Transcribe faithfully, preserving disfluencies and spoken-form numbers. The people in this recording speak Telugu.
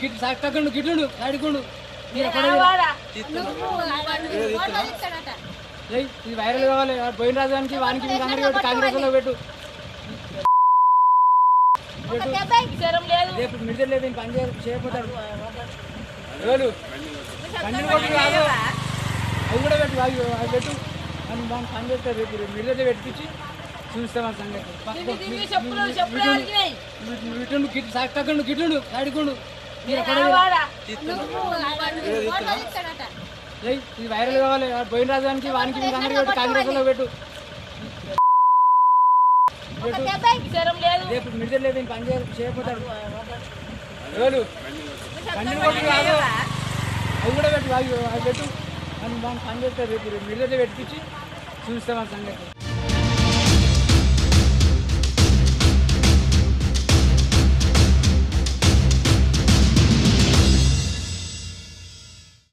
గిట్ సక్కకుండు గిట్లుండు సైడ్కుండు మీరు ఎక్కడ ఇది వైరల్ కావాలి పోయిన రాజానికి వానికి మీకు అందరికీ పెట్టు కాంగ్రెస్ లో పెట్టు రేపు మిడితే లేదు పని చేయకపోతాడు ఎవరు కంటిన్యూ కొట్టు కాదు అవి కూడా పెట్టు అవి అవి పెట్టు అని దాన్ని పని చేస్తారు రేపు మిడితే పెట్టించి చూస్తాం ఆ సంగతి ఇటుండు గిట్ సక్కకుండు గిట్లుండు సైడ్కుండు మీరు ఎక్కడ ఇది వైరల్ కావాలి పోయిన రాజానికి వానికి మీకు అందరికీ పెట్టు కాంగ్రెస్ లో పెట్టు రేపు మిడితే లేదు పని చేయకపోతాడు ఎవరు కంటిన్యూ కొట్టు కాదు అవి కూడా పెట్టు అవి అవి పెట్టు అని దాన్ని పని చేస్తారు రేపు మిడితే పెట్టించి చూస్తాం ఆ సంగతి